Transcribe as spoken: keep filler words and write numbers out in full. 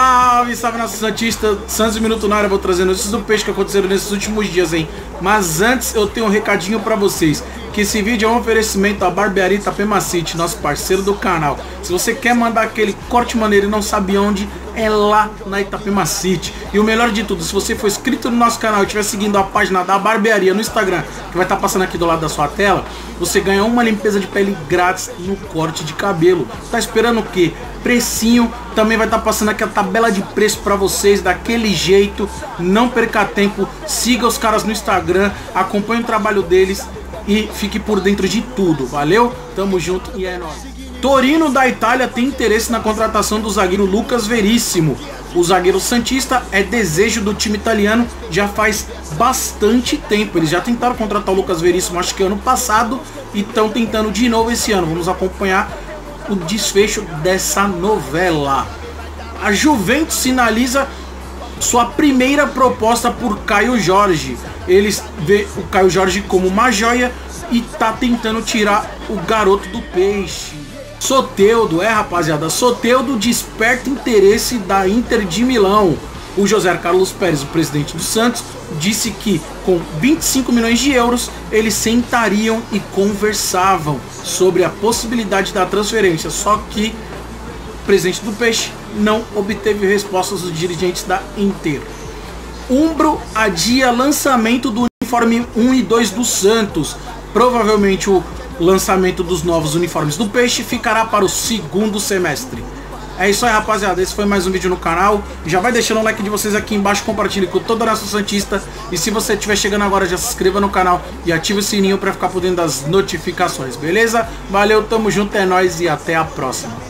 Salve, salve, nosso Santista, Santos e Minuto na área. Vou trazer notícias do peixe que aconteceram nesses últimos dias, hein? Mas antes eu tenho um recadinho pra vocês, que esse vídeo é um oferecimento à Barbearia Itapema City, nosso parceiro do canal. Se você quer mandar aquele corte maneiro e não sabe onde, é lá na Itapema City. E o melhor de tudo, se você for inscrito no nosso canal e estiver seguindo a página da Barbearia no Instagram, que vai estar passando aqui do lado da sua tela, você ganha uma limpeza de pele grátis no corte de cabelo. Tá esperando o quê? Precinho. Também vai estar passando aqui a tabela de preço para vocês daquele jeito. Não perca tempo, siga os caras no Instagram, acompanhe o trabalho deles e fique por dentro de tudo. Valeu? Tamo junto e é nóis. Torino da Itália tem interesse na contratação do zagueiro Lucas Veríssimo. O zagueiro santista é desejo do time italiano já faz bastante tempo. Eles já tentaram contratar o Lucas Veríssimo, acho que ano passado, e estão tentando de novo esse ano. Vamos acompanhar o desfecho dessa novela. A Juventus sinaliza sua primeira proposta por Caio Jorge. Eles vê o Caio Jorge como uma joia e tá tentando tirar o garoto do peixe. Soteldo, é rapaziada, Soteldo desperta interesse da Inter de Milão. O José Carlos Pérez, o presidente do Santos, disse que com vinte e cinco milhões de euros eles sentariam e conversavam sobre a possibilidade da transferência. Só que o presidente do Peixe não obteve respostas dos dirigentes da Inter. Umbro adia lançamento do uniforme um e dois do Santos. Provavelmente o lançamento dos novos uniformes do Peixe ficará para o segundo semestre. É isso aí, rapaziada, esse foi mais um vídeo no canal. Já vai deixando o like de vocês aqui embaixo, compartilhe com toda a nossa Santista. E se você estiver chegando agora, já se inscreva no canal e ative o sininho para ficar por dentro das notificações, beleza? Valeu, tamo junto, é nóis e até a próxima.